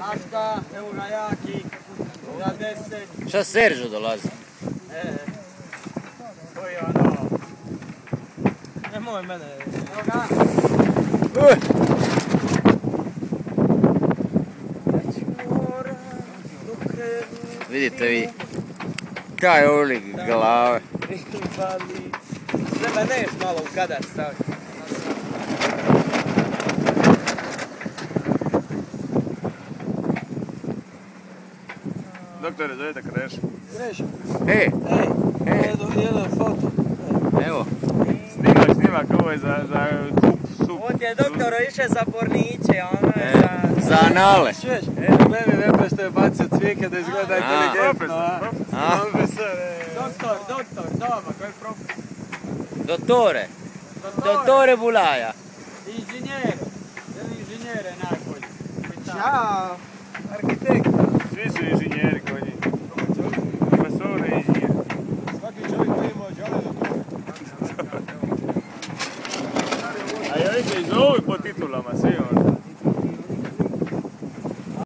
Aška, evo ga Jaki, za 10. Šta Seržo dolazi? To je ono... Nemoj mene, evo ga. Vidite vi. Kaj olik glave. Sve me neš malo u kadar stavi. Doktore, zovete Kreš. Kreš. Jedan foto. Evo. Snimak, ovo je za sup. On je doktoro išao za porniće, ono je za anale. Čuješ, meni ne prešto je bacio cvike da izgleda inteligentno, Doktor, doma, koji je profesor? Dottore Bulaja. Inženjer. Jedan inženjer je najbolji. Ćao. Arhitekt. Svi su inženjeri koji njih. Profesori i inženjeri. Svaki čovjek koji ima žele do toga. A i oni se i zovu po titulama, svi ono.